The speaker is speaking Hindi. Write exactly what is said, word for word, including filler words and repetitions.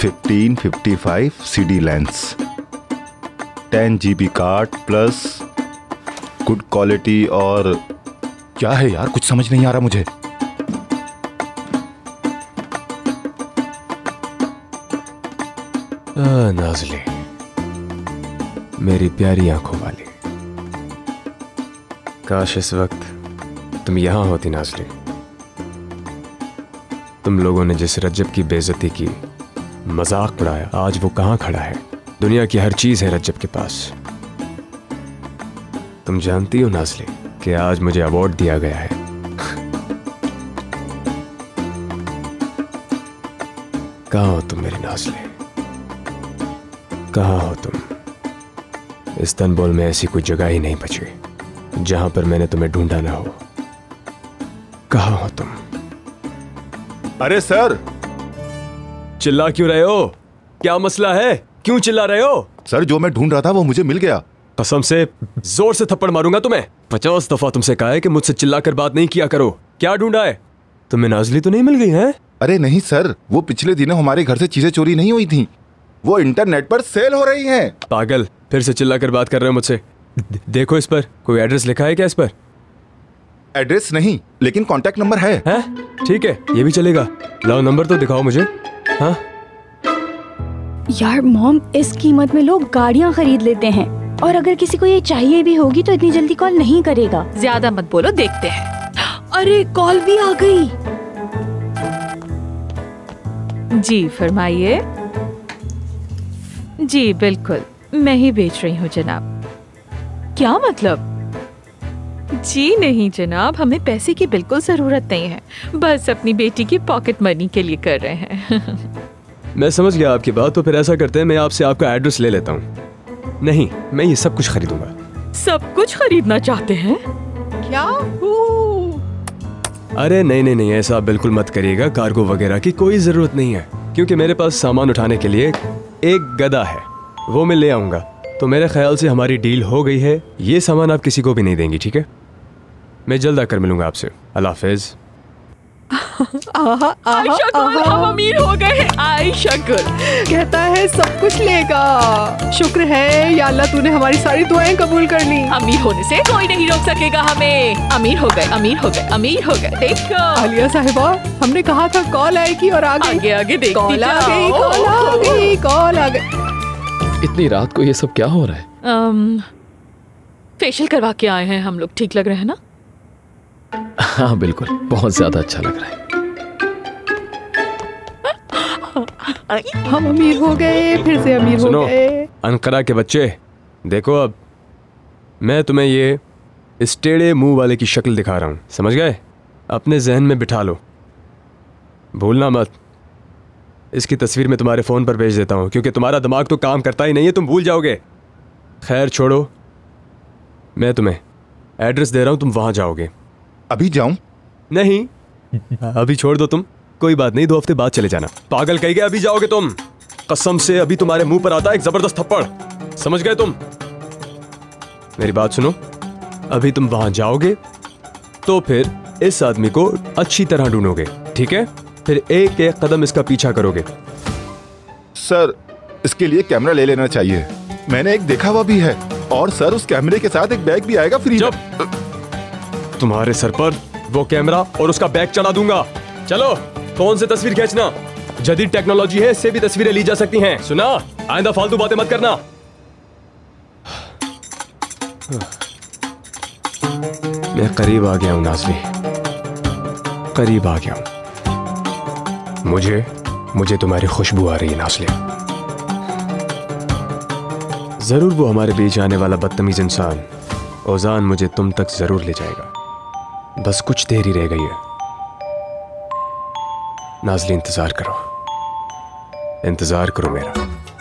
Fifteen fifty five CD lens, ten GB card plus good quality. और क्या है यार, कुछ समझ नहीं आ रहा मुझे। आ, नाज़ली, मेरी प्यारी आंखों वाली, काश इस वक्त तुम यहां होती नाज़ली। तुम लोगों ने जिस रज्जब की बेइज्जती की, मजाक उड़ाया, आज वो कहां खड़ा है। दुनिया की हर चीज है रज्जब के पास। तुम जानती हो नाज़ली कि आज मुझे अवार्ड दिया गया है। कहां हो तुम मेरी नाज़ली, कहां हो तुम? इस्तांबुल में ऐसी कोई जगह ही नहीं बची जहां पर मैंने तुम्हें ढूंढा ना हो। कहां हो तुम? अरे सर, चिल्ला क्यों रहे हो? क्या मसला है? क्यों चिल्ला रहे हो? सर जो मैं ढूंढ रहा था वो मुझे मिल गया। कसम से जोर से थप्पड़ मारूंगा तुम्हें। पचास दफा तुमसे कहा है कि मुझसे चिल्लाकर बात नहीं किया करो। क्या ढूंढा है? तुम्हें नाज़ली तो नहीं मिल गई है? अरे नहीं सर, वो पिछले दिनों हमारे घर से चीजें चोरी नहीं हुई थी, वो इंटरनेट पर सेल हो रही हैं। पागल, फिर से चिल्लाकर बात कर रहे हो मुझसे। देखो इस पर कोई एड्रेस लिखा है क्या? इस पर एड्रेस नहीं, लेकिन कांटेक्ट नंबर है। हैं? ठीक है, ये भी चलेगा। लाओ नंबर तो दिखाओ मुझे। हाँ यार मॉम, इस कीमत में लोग गाड़ियाँ खरीद लेते हैं, और अगर किसी को ये चाहिए भी होगी तो इतनी जल्दी कॉल नहीं करेगा। ज्यादा मत बोलो, देखते हैं। अरे कॉल भी आ गई। जी फरमाइए। जी बिल्कुल, मैं ही बेच रही हूँ जनाब। क्या मतलब? जी नहीं जनाब, हमें पैसे की बिल्कुल जरूरत नहीं है, बस अपनी बेटी की पॉकेट मनी के लिए कर रहे हैं। मैं समझ गया आपकी बात। तो फिर ऐसा करते हैं, मैं आपसे आपका एड्रेस ले लेता हूँ। नहीं, मैं ये सब कुछ खरीदूंगा। सब कुछ खरीदना चाहते हैं क्या? अरे नहीं नहीं नहीं, ऐसा आप बिल्कुल मत करिएगा। कार्गो वगैरह की कोई जरूरत नहीं है, क्योंकि मेरे पास सामान उठाने के लिए एक गधा है, वो मैं ले आऊंगा। तो मेरे ख्याल से हमारी डील हो गई है। ये सामान आप किसी को भी नहीं देंगी, ठीक है? मैं जल्द आकर मिलूंगा आपसे। अल्लाह हाफिज। आयशा गुल, हम अमीर हो गए हैं। आयशा गुल कहता है सब कुछ लेगा। शुक्र है या अल्लाह, तूने हमारी सारी दुआएं कबूल कर ली। अमीर होने से कोई नहीं रोक सकेगा हमें। अमीर हो गए, अमीर हो गए, अमीर हो गए। देखो आलिया साहिबा, हमने कहा था कॉल आएगी और आ गई। आगे आगे देखती कॉल आ जाओ। गई, कॉल आ गई, कॉल आ गई। इतनी रात को ये सब क्या हो रहा है? um, फेशियल करवा के आए हैं हम लोग। ठीक लग रहे हैं ना? हाँ बिल्कुल, बहुत ज्यादा अच्छा लग रहा है। हम अमीर हो गए, फिर से अमीर हो सुनो गए। अनकरा के बच्चे, देखो अब मैं तुम्हें ये इस टेढ़े मुंह वाले की शक्ल दिखा रहा हूँ, समझ गए? अपने जहन में बिठा लो, भूलना मत। इसकी तस्वीर मैं तुम्हारे फ़ोन पर भेज देता हूँ, क्योंकि तुम्हारा दिमाग तो काम करता ही नहीं है, तुम भूल जाओगे। खैर छोड़ो, मैं तुम्हें एड्रेस दे रहा हूँ, तुम वहाँ जाओगे। अभी जाऊं? नहीं, अभी छोड़ दो तुम, कोई बात नहीं, दो हफ्ते बाद चले जाना। पागल कहीं गए, अभी जाओगे तुम। कसम से अभी तुम्हारे मुंह पर आता है एक जबरदस्त थप्पड़, समझ गए तुम? मेरी बात सुनो, अभी तुम वहां जाओगे तो फिर इस आदमी को अच्छी तरह ढूंढोगे, ठीक है? फिर एक एक कदम इसका पीछा करोगे। सर इसके लिए कैमरा ले लेना चाहिए, मैंने एक देखा हुआ भी है। और सर उस कैमरे के साथ एक बैग भी आएगा फ्री में। तुम्हारे सर पर वो कैमरा और उसका बैग चढ़ा दूंगा। चलो फोन से तस्वीर खींचना, जदीद टेक्नोलॉजी है, इससे भी तस्वीरें ली जा सकती हैं। सुना? आइंदा फालतू बातें मत करना। मैं करीब आ गया हूं नाज़ली, करीब आ गया हूं। मुझे मुझे तुम्हारी खुशबू आ रही है नाज़ली। जरूर वो हमारे बीच आने वाला बदतमीज इंसान ओजान मुझे तुम तक जरूर ले जाएगा। बस कुछ देर ही रह गई है। नाज़ली इंतजार करो, इंतजार करो मेरा।